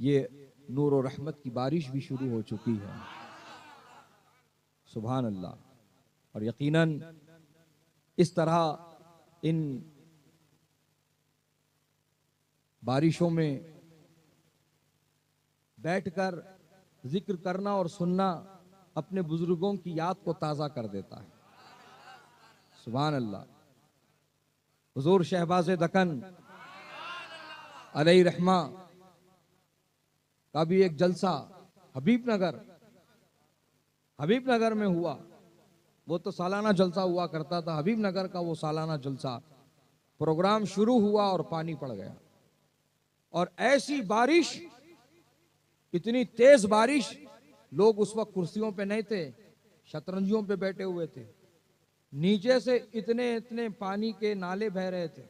ये नूर और रहमत की बारिश भी शुरू हो चुकी है। सुभान अल्लाह। और यकीनन इस तरह इन बारिशों में बैठकर जिक्र करना और सुनना अपने बुजुर्गों की याद को ताज़ा कर देता है। सुभान अल्लाह। हुजूर शहबाज दक्कन अलैहि रहमा का भी एक जलसा हबीबनगर में हुआ। वो तो सालाना जलसा हुआ करता था, हबीबनगर का वो सालाना जलसा प्रोग्राम शुरू हुआ और पानी पड़ गया। और ऐसी बारिश, इतनी तेज बारिश, लोग उस वक्त कुर्सियों पे नहीं थे, शतरंजियों पे बैठे हुए थे। नीचे से इतने इतने पानी के नाले बह रहे थे।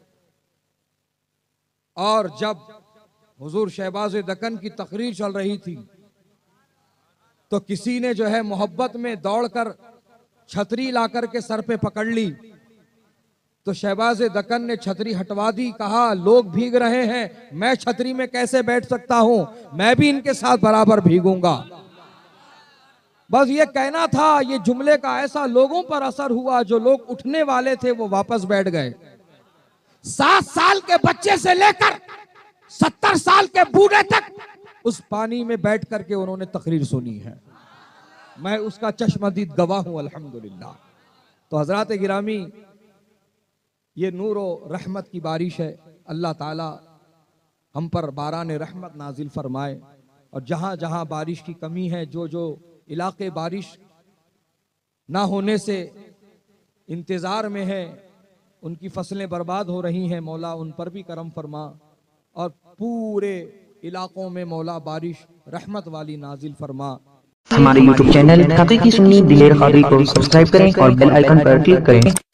और जब हुजूर शहबाज दक्कन की तकरीर चल रही थी तो किसी ने जो है मोहब्बत में दौड़कर छतरी लाकर के सर पे पकड़ ली। तो शहबाज दक्कन ने छतरी हटवा दी, कहा लोग भीग रहे हैं, मैं छतरी में कैसे बैठ सकता हूं, मैं भी इनके साथ बराबर भीगूंगा। बस ये कहना था। ये जुमले का ऐसा लोगों पर असर हुआ, जो लोग उठने वाले थे वो वापस बैठ गए। 7 साल के बच्चे से लेकर 70 साल के बूढ़े तक उस पानी में बैठ करके उन्होंने तकरीर सुनी है। मैं उसका चश्मदीद गवाह हूं, अल्हम्दुलिल्लाह। तो हजरात गिरामी, ये नूर और रहमत की बारिश है। अल्लाह ताला हम पर बारान रहमत नाजिल फरमाए। और जहां जहां बारिश की कमी है, जो जो इलाके बारिश ना होने से इंतजार में है, उनकी फसलें बर्बाद हो रही हैं, मौला उन पर भी करम फरमा। और पूरे इलाकों में मौला बारिश रहमत वाली नाजिल फरमा। हमारे YouTube चैनल हकीकी सुन्नी दिलेर कादरी को सब्सक्राइब करें और बेल आइकन पर क्लिक करें।